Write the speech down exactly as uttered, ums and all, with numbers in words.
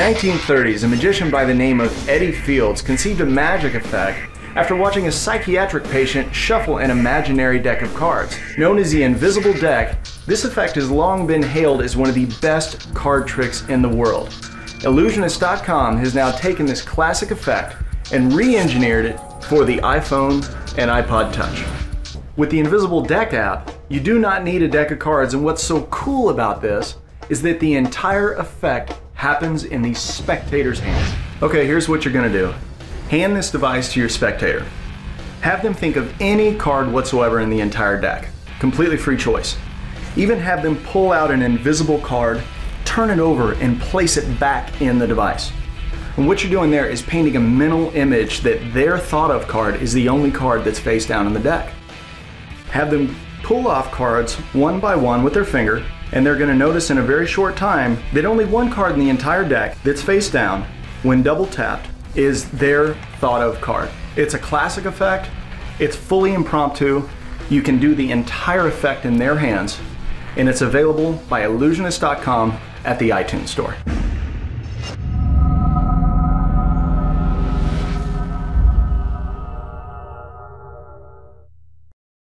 nineteen thirties, a magician by the name of Eddie Fields conceived a magic effect after watching a psychiatric patient shuffle an imaginary deck of cards. Known as the invisible deck, this effect has long been hailed as one of the best card tricks in the world. Illusionist dot com has now taken this classic effect and re-engineered it for the iPhone and iPod Touch. With the Invisible Deck app, you do not need a deck of cards, and what's so cool about this is that the entire effect happens in the spectator's hand. Okay, here's what you're gonna do. Hand this device to your spectator. Have them think of any card whatsoever in the entire deck. Completely free choice. Even have them pull out an invisible card, turn it over, and place it back in the device. And what you're doing there is painting a mental image that their thought of card is the only card that's face down in the deck. Have them pull off cards one by one with their finger, and they're going to notice in a very short time that only one card in the entire deck that's face down, when double tapped, is their thought of card. It's a classic effect, it's fully impromptu, you can do the entire effect in their hands, and it's available by Illusionist dot com at the iTunes Store.